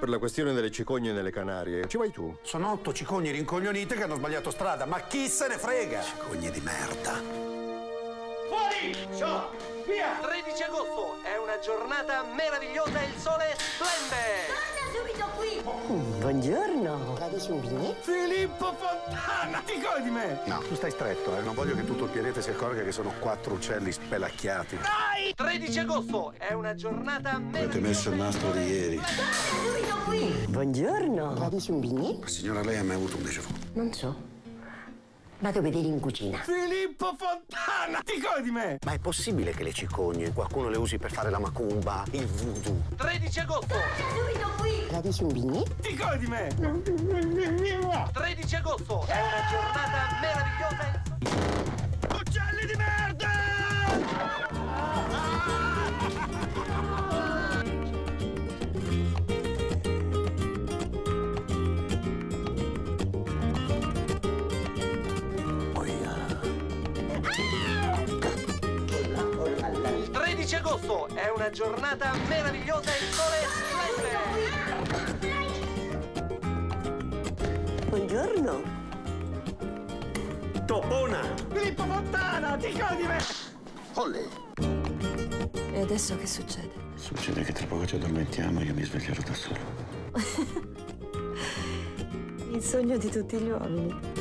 per la questione delle cicogne nelle Canarie. Ci vai tu? Sono 8 cicogne rincoglionite che hanno sbagliato strada, ma chi se ne frega? Cicogne di merda. Fuori! Ciao! Via! 13 agosto è una giornata meravigliosa e il sole splende! Torna subito qui! Buongiorno. La dici un biglietto? Filippo Fontana! Ti cori di me? No, tu stai stretto, non voglio che tutto il pianeta si accorga che sono 4 uccelli spelacchiati. Dai! 13 agosto è una giornata meravigliosa. Avete messo il nastro di ieri. Torna subito qui! Buongiorno. La dici un biglietto? Signora, lei ha mai avuto un déjà vu? Non so. Vado a vedere in cucina. Filippo Fontana! Ti cori di me? Ma è possibile che le cicogne qualcuno le usi per fare la macumba, il voodoo? 13 agosto! Torna subito qui! La dici un biglietto? Ti cori di me? 13 agosto è una giornata meravigliosa. Uccelli di merda! Il 13 agosto è una giornata meravigliosa e il sole splende. Buongiorno. Topona! Filippo Fontana, ti cori di me? Olle! E adesso che succede? Succede che tra poco ci addormentiamo e io mi sveglierò da solo. Il sogno di tutti gli uomini.